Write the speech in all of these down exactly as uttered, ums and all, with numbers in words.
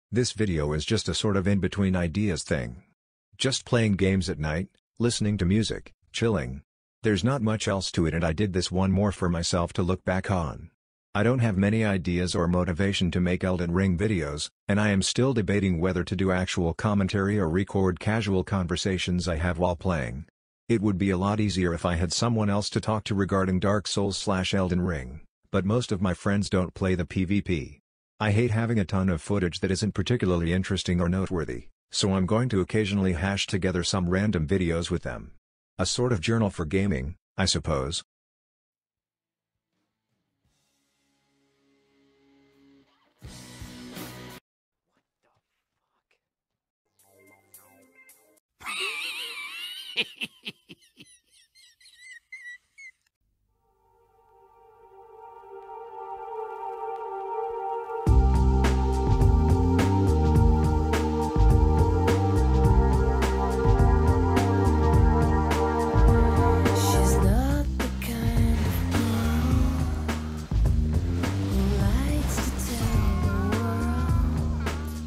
This video is just a sort of in-between ideas thing. Just playing games at night, listening to music, chilling. There's not much else to it, and I did this one more for myself to look back on. I don't have many ideas or motivation to make Elden Ring videos, and I am still debating whether to do actual commentary or record casual conversations I have while playing. It would be a lot easier if I had someone else to talk to regarding Dark Souls slash Elden Ring, but most of my friends don't play the PvP. I hate having a ton of footage that isn't particularly interesting or noteworthy, so I'm going to occasionally hash together some random videos with them. A sort of journal for gaming, I suppose.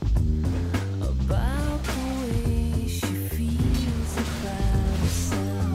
About the way she feels about herself.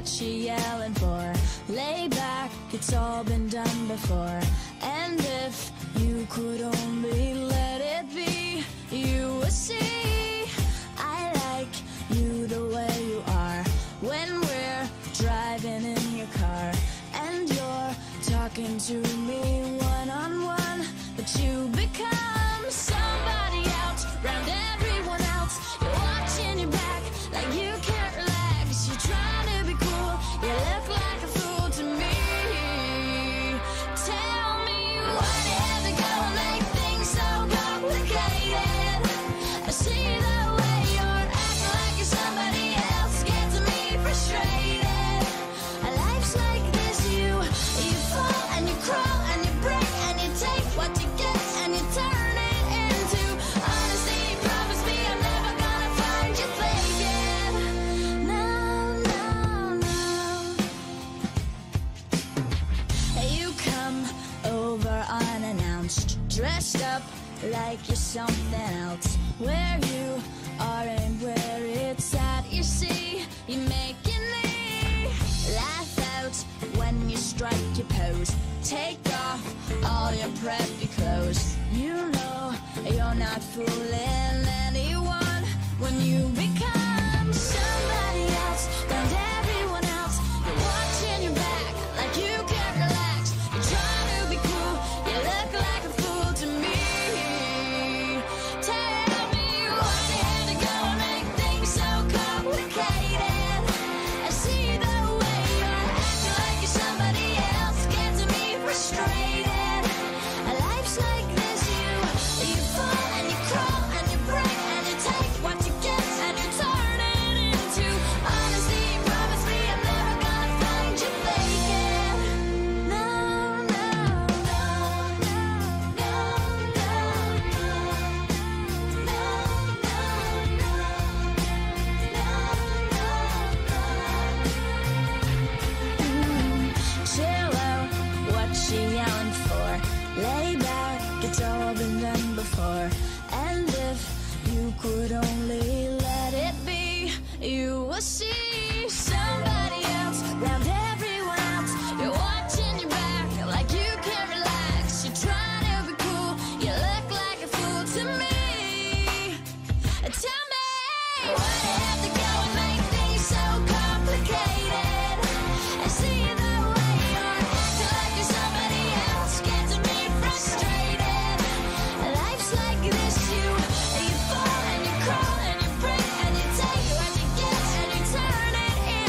what you yelling for? Lay back, it's all been done before. And if you could only let it be, you would see I like you the way you are. When we're driving in your car and you're talking to me one-on-one, but you become somebody else round everyone else. You're watching your back like you can't relax. You're trying to be cool, you look like a fool to me. Tell me why do you have to go and make things so complicated? I see the way you're acting like you're somebody else, gets me frustrated. A life's like this, you you fall and you crawl and you break and you take what you get and you turn it into honesty. Promise me I'm never gonna find you faking. No, no, no. You come over unannounced, dressed up like you're something else. Where you are and where it's at, you see, you're making me laugh out when you strike your pose. Take off all your preppy clothes. You know you're not fooling anyone when you become somebody else and everyone else. You're watching your back like you can't relax. You're trying to be cool, you look like a fool to me. Tell me why do you have to go and make things so complicated? I see the way you're acting like you're somebody else, gets me frustrated. A life's like this, you you fall and you crawl and you break and you take what you get and you turn it into honesty. Promise me I'm never gonna find you faking. No, no, no, no, no, no, no, no, chill out, what you yelling for? Lay back, it's all been done before. And if you could only let it be, you will see somebody else round everyone else. You're watching your back like you can't relax. You're trying to be cool, you look like a fool to me. Tell me why do you have to go and make things so complicated? I see the way you're acting like you're somebody else, gets me frustrated. Life's like this, you you fall and you crawl and you break and you take what you get and you turn it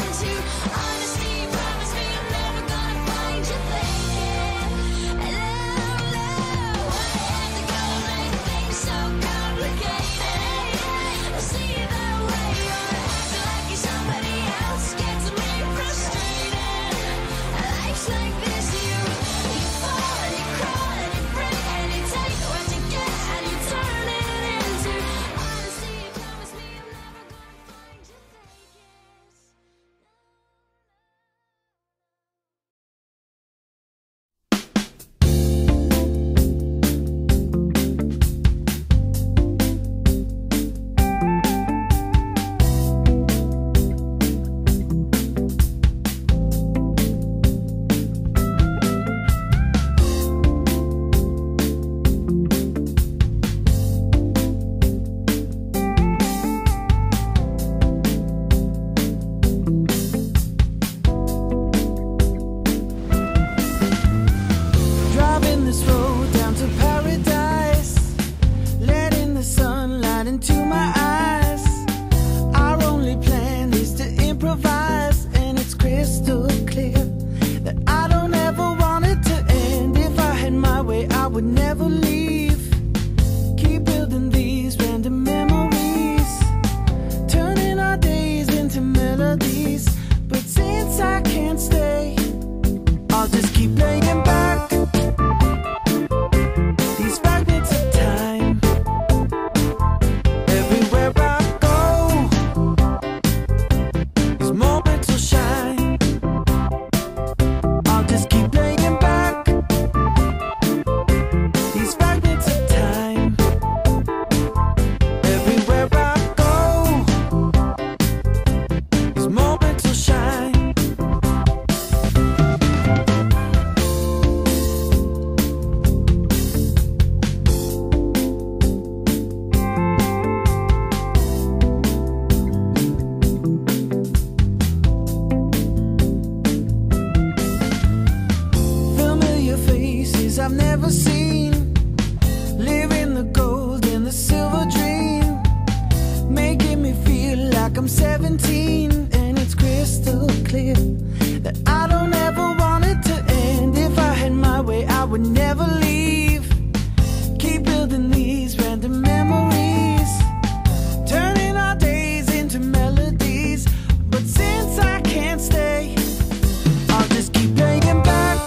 that I don't ever want it to end. If I had my way, I would never leave. Keep building these random memories, turning our days into melodies. But since I can't stay, I'll just keep playing back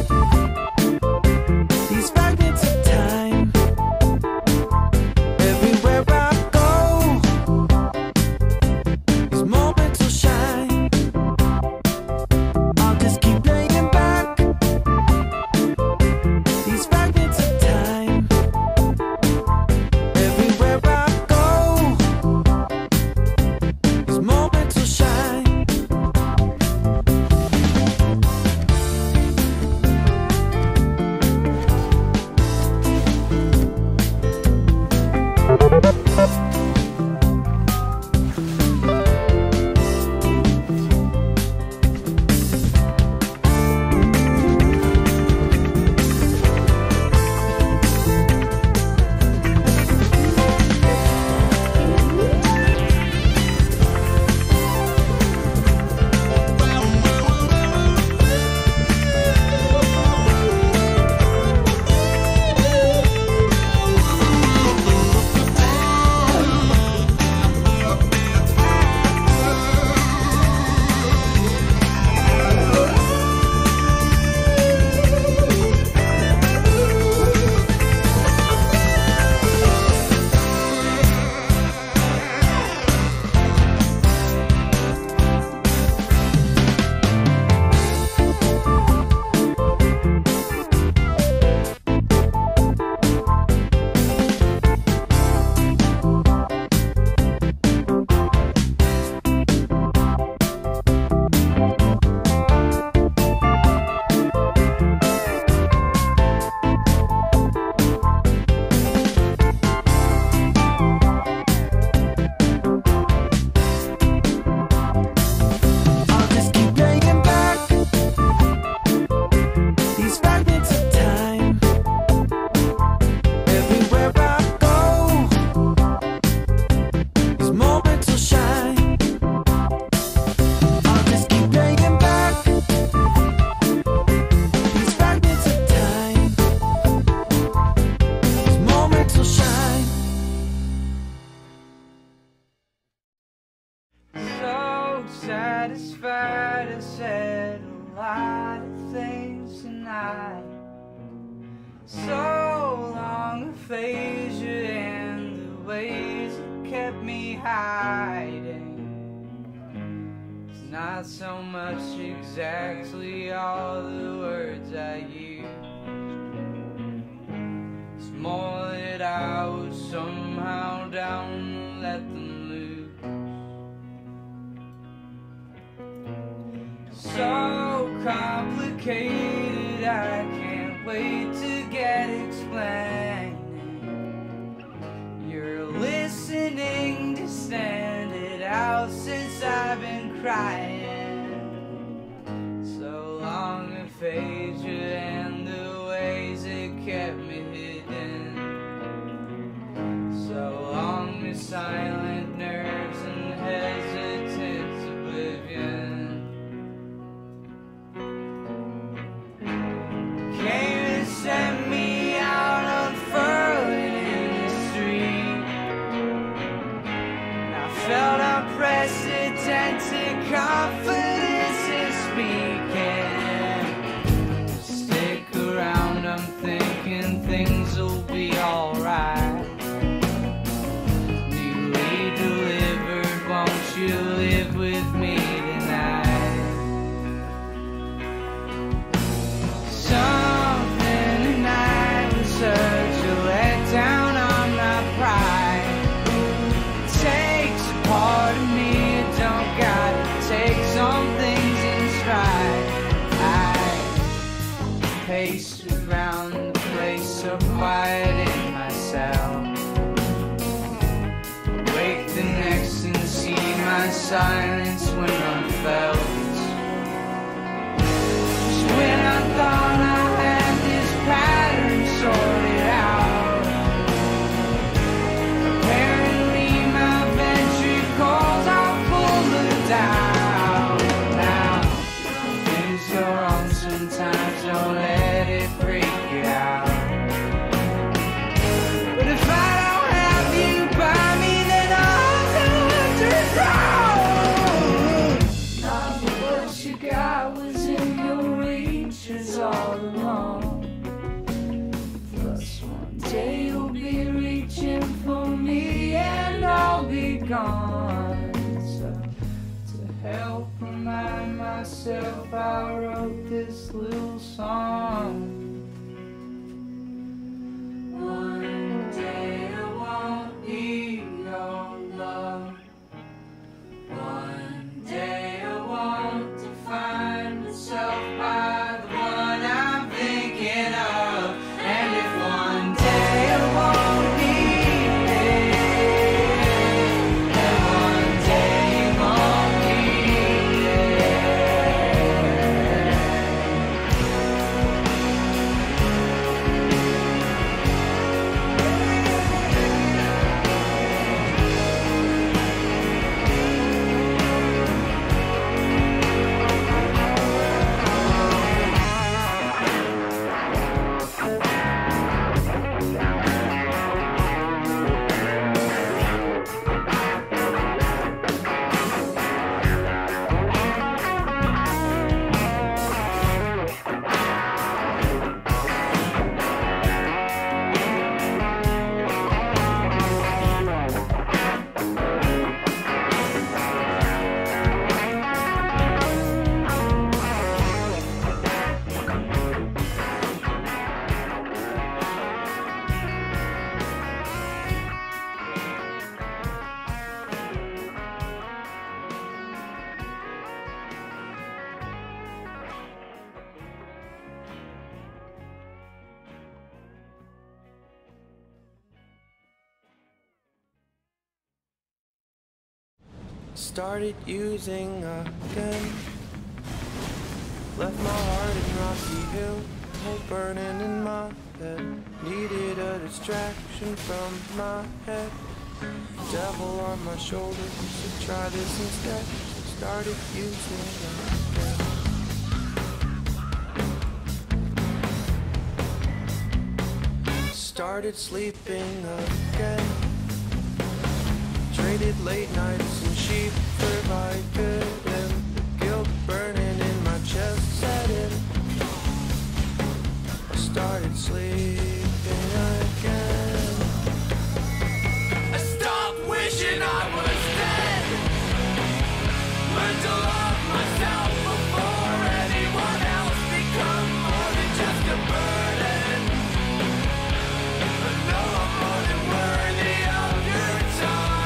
these fragments of time. Everywhere I go, these moments will shine. I'll just keep playing back these fragments of time. Everywhere I go, these moments will shine. I'll just keep playing back these fragments of time. Everywhere I go, these moments will shine. I'll just keep playing back these fragments of time. These moments will shine. So satisfied, I said a lot of things tonight. So long aphasia and the ways it kept me hiding. It's not so much exactly all the words I use. It's more that I was somehow down to let them loose. So complicated, I can't wait to get explaining. You're listening to stand it out since I've been crying. So long aphasia and the ways it kept me hidden. So long the silent nerves and hesitant oblivion. Came and sent me out unfurling in the street. And I felt unprecedented confidence in speaking. Stick around, I'm thinking things will be alright. Newly delivered, won't you live with me tonight? Something tonight was such a letdown on my pride. It takes a part of me, it don't gotta take some things in stride. I paced around the place so quiet in myself. Wake the next and see my silence when unfelt. When I thought I had this pattern sorted out, apparently my ventricles are full of doubt. Now you got was in your reaches all along. Plus one day you'll be reaching for me and I'll be gone. So to help remind myself, I wrote this little song. One day I won't be your love. One day I want to find myself by the one I'm thinking of. And if one day I won't be there, then one day you won't be Started using again. Left my heart in Rocky Hill, hole burning in my head. Needed a distraction from my head. Devil on my shoulder, so try this instead. Started using again. Started sleeping again. Traded late nights and sheep for my good, and the guilt burning in my chest set in. I started sleeping again. I stopped wishing I was dead. Learned to love myself before anyone else. Become more than just a burden. I know I'm more than worthy of your time.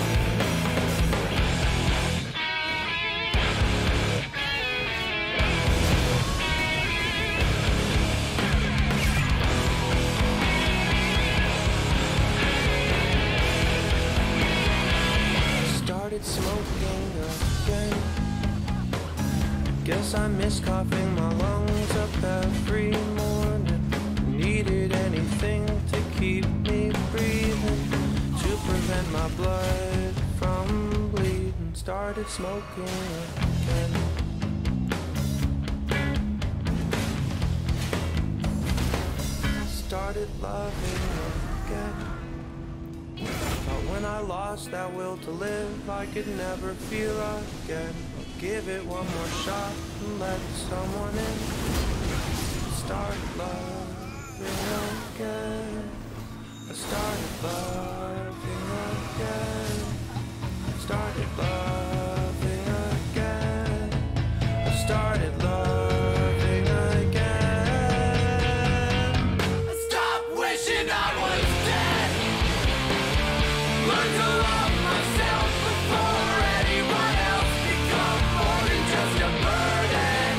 Smoking again. Guess I miss coughing my lungs up every morning. Needed anything to keep me breathing, to prevent my blood from bleeding. Started smoking again. Started loving again. But when I lost that will to live, I could never feel again. I'll give it one more shot and let someone in. Start loving again. I started loving again. Started loving again. I started loving again. I stopped wishing I was dead. Learn to love myself before anyone else. Become more than just a burden.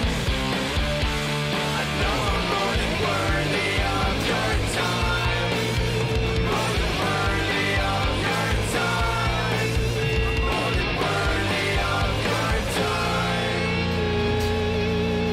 I know I'm more than worthy of your time. More than worthy of your time. More than worthy of your time.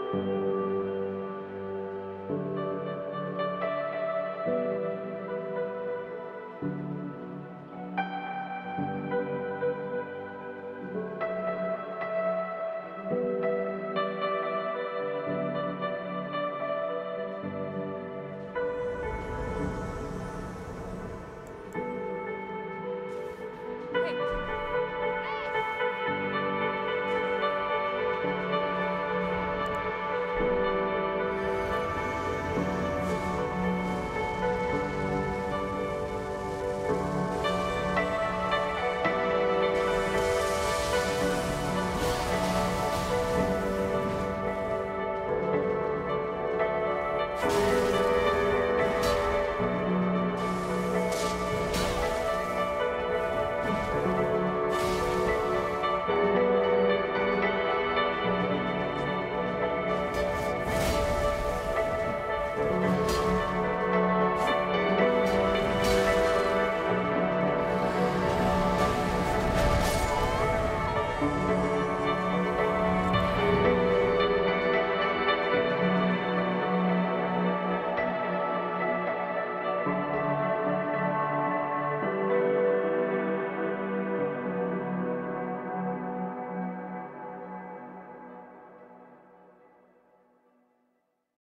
Thank